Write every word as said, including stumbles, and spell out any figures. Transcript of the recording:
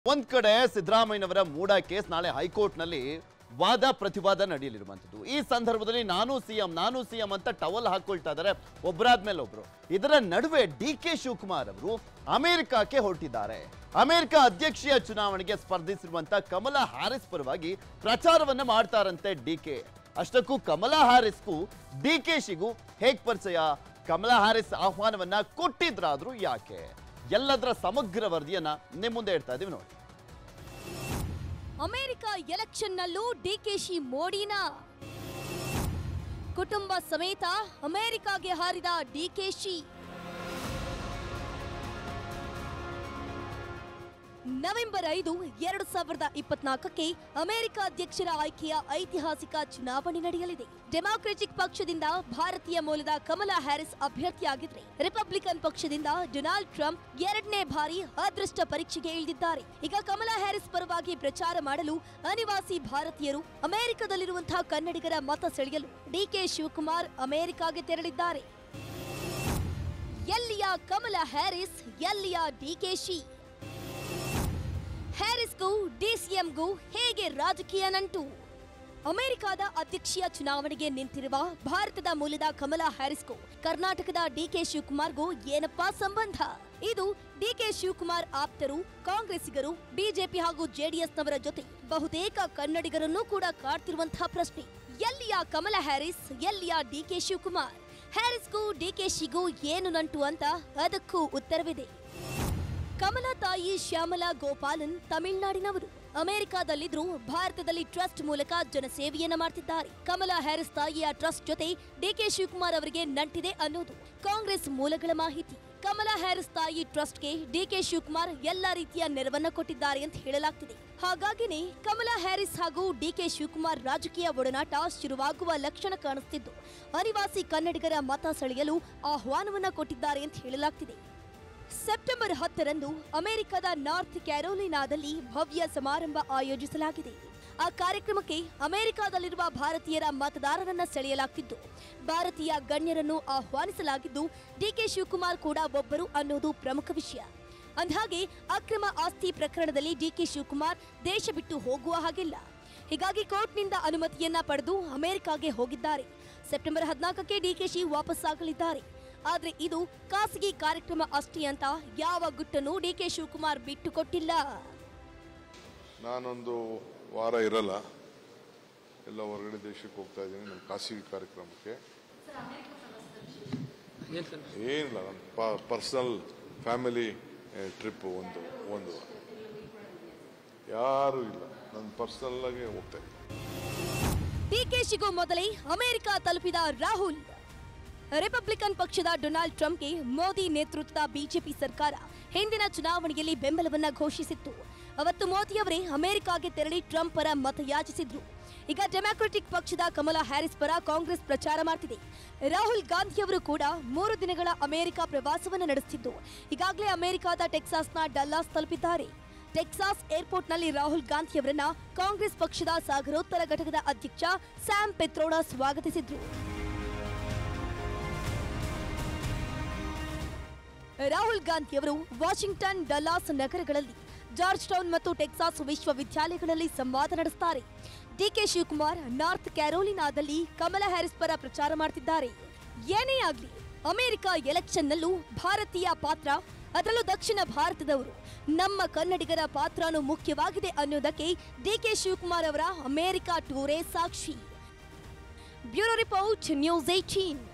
ಒಂದ್ ಕಡೆ ಸಿದ್ದರಾಮಯ್ಯನವರ ಮೂಡ ಕೇಸ್ ನಾಳೆ ಹೈಕೋರ್ಟ್ ನಲ್ಲಿ ವಾದ ಪ್ರತಿವಾದ ನಡೆಯಲಿರುವಂತದ್ದು। ಈ ಸಂದರ್ಭದಲ್ಲಿ ನಾನು ಸಿಎಂ ನಾನು ಸಿಎಂ ಅಂತ ಟವಲ್ ಹಾಕೊಳ್ತಾ ಇದ್ದಾರೆ ಒಬ್ಬರಾದ್ಮೇಲೆ ಒಬ್ರು। ಇದರ ನಡುವೆ ಡಿ ಕೆ ಶಿವಕುಮಾರ್ ಅವರು ಅಮೆರಿಕಕ್ಕೆ ಹೊರಟಿದ್ದಾರೆ। ಅಮೆರಿಕ ಅಧ್ಯಕ್ಷೀಯ ಚುನಾವಣೆಗೆ ಸ್ಪರ್ಧಿಸಿರುವಂತ ಕಮಲಾ ಹ್ಯಾರಿಸ್ ಪರವಾಗಿ ಪ್ರಚಾರವನ್ನ ಮಾಡ್ತಾರಂತೆ ಡಿ ಕೆ। ಅಷ್ಟಕ್ಕೂ ಕಮಲಾ ಹ್ಯಾರಿಸ್ಗೂ ಡಿ ಕೆ ಶಿಗೂ ಹೇಗ್ ಪರಿಚಯ? ಕಮಲಾ ಹ್ಯಾರಿಸ್ ಆಹ್ವಾನವನ್ನ ಕೊಟ್ಟಿದ್ರಾದ್ರೂ ಯಾಕೆ? ಎಲ್ಲದರ ಸಮಗ್ರ ವರದಿಯನ್ನ ನಿಮ್ಮ ಮುಂದೆ ಇಡ್ತಾ ಇದೀವಿ ನೋಡಿ। ಅಮೆರಿಕ ಎಲೆಕ್ಷನ್ ನಲ್ಲೂ ಡಿಕೆಶಿ ಮೋಡಿನ ಕುಟುಂಬ ಸಮೇತ ಅಮೆರಿಕಾಗೆ ಹಾರಿದ ಡಿಕೆಶಿ। ನವೆಂಬರ್ ಐದು ಎರಡು ಸಾವಿರದ ಇಪ್ಪತ್ನಾಲ್ಕಕ್ಕೆ ಅಮೆರಿಕ ಅಧ್ಯಕ್ಷರ ಆಯ್ಕೆಯ ಐತಿಹಾಸಿಕ ಚುನಾವಣೆ ನಡೆಯಲಿದೆ। ಡೆಮಾಕ್ರೆಟಿಕ್ ಪಕ್ಷದಿಂದ ಭಾರತೀಯ ಮೂಲದ ಕಮಲಾ ಹ್ಯಾರಿಸ್ ಅಭ್ಯರ್ಥಿಯಾಗಿದ್ರೆ, ರಿಪಬ್ಲಿಕನ್ ಪಕ್ಷದಿಂದ ಡೊನಾಲ್ಡ್ ಟ್ರಂಪ್ ಎರಡನೇ ಬಾರಿ ಅದೃಷ್ಟ ಪರೀಕ್ಷೆಗೆ ಇಳಿದಿದ್ದಾರೆ। ಈಗ ಕಮಲಾ ಹ್ಯಾರಿಸ್ ಪರವಾಗಿ ಪ್ರಚಾರ ಮಾಡಲು ಅನಿವಾಸಿ ಭಾರತೀಯರು ಅಮೆರಿಕದಲ್ಲಿರುವಂತಹ ಕನ್ನಡಿಗರ ಮತ ಸೆಳೆಯಲು ಡಿಕೆ ಶಿವಕುಮಾರ್ ಅಮೆರಿಕಾಗೆ ತೆರಳಿದ್ದಾರೆ। ಎಲ್ಲಿಯ ಕಮಲಾ ಹ್ಯಾರಿಸ್, ಎಲ್ಲಿಯ ಡಿಕೆಶಿ? ಹ್ಯಾರಿಸ್ಗೂ ಡಿಸಿಎಂಗೂ ಹೇಗೆ ರಾಜಕೀಯ ನಂಟು? ಅಮೆರಿಕದ ಅಧ್ಯಕ್ಷೀಯ ಚುನಾವಣೆಗೆ ನಿಂತಿರುವ ಭಾರತದ ಮೂಲದ ಕಮಲಾ ಹ್ಯಾರಿಸ್ಗೂ ಕರ್ನಾಟಕದ ಡಿಕೆ ಶಿವಕುಮಾರ್ಗೂ ಏನಪ್ಪಾ ಸಂಬಂಧ? ಇದು ಡಿಕೆ ಶಿವಕುಮಾರ್ ಆಪ್ತರು, ಕಾಂಗ್ರೆಸ್ಸಿಗರು, ಬಿಜೆಪಿ ಹಾಗೂ ಜೆಡಿಎಸ್ನವರ ಜೊತೆ ಬಹುತೇಕ ಕನ್ನಡಿಗರನ್ನೂ ಕೂಡ ಕಾಡ್ತಿರುವಂತಹ ಪ್ರಶ್ನೆ। ಎಲ್ಲಿಯ ಕಮಲಾ ಹ್ಯಾರಿಸ್, ಎಲ್ಲಿಯ ಡಿಕೆ ಶಿವಕುಮಾರ್? ಹ್ಯಾರಿಸ್ಗೂ ಡಿಕೆಶಿಗೂ ಏನು ನಂಟು ಅಂತ ಅದಕ್ಕೂ ಉತ್ತರವಿದೆ। ಕಮಲಾ ತಾಯಿ ಶ್ಯಾಮಲಾ ಗೋಪಾಲನ್ ತಮಿಳುನಾಡಿನವರು, ಅಮೆರಿಕಾದಲ್ಲಿದ್ರು ಭಾರತದಲ್ಲಿ ಟ್ರಸ್ಟ್ ಮೂಲಕ ಜನಸೇವೆಯನ್ನ ಮಾಡ್ತಿದ್ದಾರೆ। ಕಮಲಾ ಹ್ಯಾರಿಸ್ ತಾಯಿಯ ಟ್ರಸ್ಟ್ ಜೊತೆ ಡಿಕೆ ಶಿವಕುಮಾರ್ ಅವರಿಗೆ ನಂಟಿದೆ ಅನ್ನೋದು ಕಾಂಗ್ರೆಸ್ ಮೂಲಗಳ ಮಾಹಿತಿ। ಕಮಲಾ ಹ್ಯಾರಿಸ್ ತಾಯಿ ಟ್ರಸ್ಟ್ಗೆ ಡಿಕೆ ಶಿವಕುಮಾರ್ ಎಲ್ಲಾ ರೀತಿಯ ನೆರವನ್ನ ಕೊಟ್ಟಿದ್ದಾರೆ ಅಂತ ಹೇಳಲಾಗ್ತಿದೆ। ಹಾಗಾಗಿನೇ ಕಮಲಾ ಹ್ಯಾರಿಸ್ ಹಾಗೂ ಡಿಕೆ ಶಿವಕುಮಾರ್ ರಾಜಕೀಯ ಒಡನಾಟ ಶುರುವಾಗುವ ಲಕ್ಷಣ ಕಾಣಿಸ್ತಿದ್ದು, ಅನಿವಾಸಿ ಕನ್ನಡಿಗರ ಮತ ಸೆಳೆಯಲು ಆಹ್ವಾನವನ್ನ ಕೊಟ್ಟಿದ್ದಾರೆ ಅಂತ ಹೇಳಲಾಗ್ತಿದೆ। ಸೆಪ್ಟೆಂಬರ್ ಹತ್ತರಂದು ಅಮೆರಿಕದ ನಾರ್ತ್ ಕ್ಯಾರೋಲಿನಾದಲ್ಲಿ ಭವ್ಯ ಸಮಾರಂಭ ಆಯೋಜಿಸಲಾಗಿದೆ। ಆ ಕಾರ್ಯಕ್ರಮಕ್ಕೆ ಅಮೆರಿಕದಲ್ಲಿರುವ ಭಾರತೀಯರ ಮತದಾರರನ್ನ ಸೆಳೆಯಲಾಗ್ತಿದ್ದು, ಭಾರತೀಯ ಗಣ್ಯರನ್ನು ಆಹ್ವಾನಿಸಲಾಗಿದ್ದು, ಡಿಕೆ ಶಿವಕುಮಾರ್ ಕೂಡ ಒಬ್ಬರು ಅನ್ನೋದು ಪ್ರಮುಖ ವಿಷಯ। ಅಂದಹಾಗೆ ಅಕ್ರಮ ಆಸ್ತಿ ಪ್ರಕರಣದಲ್ಲಿ ಡಿಕೆ ಶಿವಕುಮಾರ್ ದೇಶ ಬಿಟ್ಟು ಹೋಗುವ ಹಾಗಿಲ್ಲ। ಹೀಗಾಗಿ ಕೋರ್ಟ್ನಿಂದ ಅನುಮತಿಯನ್ನ ಪಡೆದು ಅಮೆರಿಕಾಗೆ ಹೋಗಿದ್ದಾರೆ। ಸೆಪ್ಟೆಂಬರ್ ಹದಿನಾಲ್ಕಕ್ಕೆ ಡಿಕೆಶಿ ವಾಪಸ್ಸಾಗಲಿದ್ದಾರೆ। ಆದ್ರೆ ಇದು ಖಾಸಗಿ ಕಾರ್ಯಕ್ರಮ ಅಷ್ಟೇ ಅಂತ ಯಾವ ಗುಟ್ಟನ್ನು ಡಿಕೆ ಶಿವಕುಮಾರ್ ಬಿಟ್ಟು ಕೊಟ್ಟಿಲ್ಲ। ನಾನೊಂದು ವಾರ ಇರಲ್ಲ, ಎಲ್ಲ ಹೊರಗಡೆ ದೇಶಕ್ಕೆ ಹೋಗ್ತಾ ಇದ್ದೀನಿ ನನ್ನ ಖಾಸಗಿ ಕಾರ್ಯಕ್ರಮಕ್ಕೆ। ಏನಿಲ್ಲ, ನನ್ನ ಪರ್ಸನಲ್ ಫ್ಯಾಮಿಲಿ ಟ್ರಿಪ್ ಒಂದು ಒಂದು ಯಾರು ಇಲ್ಲ, ನನ್ನ ಪರ್ಸನಲ್ ಆಗಿ ಹೋಗ್ತಾ ಇದ್ದೀನಿ। ಡಿಕೆಶಿಗೂ ಮೊದಲೇ ಅಮೆರಿಕ ತಲುಪಿದ ರಾಹುಲ್, ರಿಪಬ್ಲಿಕನ್ ಪಕ್ಷದ ಡೊನಾಲ್ಡ್ ಟ್ರಂಪ್ಗೆ ಮೋದಿ ನೇತೃತ್ವದ ಬಿಜೆಪಿ ಸರ್ಕಾರ ಹಿಂದಿನ ಚುನಾವಣೆಯಲ್ಲಿ ಬೆಂಬಲವನ್ನ ಘೋಷಿಸಿತ್ತು। ಅವತ್ತು ಮೋದಿಯವರೇ ಅಮೆರಿಕಾಗೆ ತೆರಳಿ ಟ್ರಂಪ್ ಪರ ಮತಯಾಚಿಸಿದ್ರು। ಈಗ ಡೆಮಾಕ್ರೆಟಿಕ್ ಪಕ್ಷದ ಕಮಲಾ ಹ್ಯಾರಿಸ್ ಪರ ಕಾಂಗ್ರೆಸ್ ಪ್ರಚಾರ ಮಾಡ್ತಿದೆ। ರಾಹುಲ್ ಗಾಂಧಿಯವರು ಕೂಡ ಮೂರು ದಿನಗಳ ಅಮೆರಿಕ ಪ್ರವಾಸವನ್ನು ನಡೆಸುತ್ತಿದ್ದು, ಈಗಾಗಲೇ ಅಮೆರಿಕದ ಟೆಕ್ಸಾಸ್ನ ಡಲ್ಲಾಸ್ ತಲುಪಿದ್ದಾರೆ। ಟೆಕ್ಸಾಸ್ ಏರ್ಪೋರ್ಟ್ನಲ್ಲಿ ರಾಹುಲ್ ಗಾಂಧಿಯವರನ್ನ ಕಾಂಗ್ರೆಸ್ ಪಕ್ಷದ ಸಾಗರೋತ್ತರ ಘಟಕದ ಅಧ್ಯಕ್ಷ ಸ್ಯಾಮ್ ಪೆತ್ರೋಡಾ ಸ್ವಾಗತಿಸಿದ್ರು। ರಾಹುಲ್ ಗಾಂಧಿಯವರು ವಾಷಿಂಗ್ಟನ್, ಡಲ್ಲಾಸ್ ನಗರಗಳಲ್ಲಿ, ಜಾರ್ಜ್ ಟೌನ್ ಮತ್ತು ಟೆಕ್ಸಾಸ್ ವಿಶ್ವವಿದ್ಯಾಲಯಗಳಲ್ಲಿ ಸಂವಾದ ನಡೆಸುತ್ತಾರೆ। ಡಿಕೆ ಶಿವಕುಮಾರ್ ನಾರ್ತ್ ಕ್ಯಾರೋಲಿನಾದಲ್ಲಿ ಕಮಲಾ ಹ್ಯಾರಿಸ್ ಪರ ಪ್ರಚಾರ ಮಾಡ್ತಿದ್ದಾರೆ। ಏನೇ ಆಗ್ಲಿ, ಅಮೆರಿಕ ಎಲೆಕ್ಷನ್ನಲ್ಲೂ ಭಾರತೀಯ ಪಾತ್ರ, ಅದರಲ್ಲೂ ದಕ್ಷಿಣ ಭಾರತದವರು, ನಮ್ಮ ಕನ್ನಡಿಗರ ಪಾತ್ರನೂ ಮುಖ್ಯವಾಗಿದೆ ಅನ್ನೋದಕ್ಕೆ ಡಿಕೆ ಶಿವಕುಮಾರ್ ಅವರ ಅಮೆರಿಕ ಟೂರೇ ಸಾಕ್ಷಿ। Bureau report, news eighteen.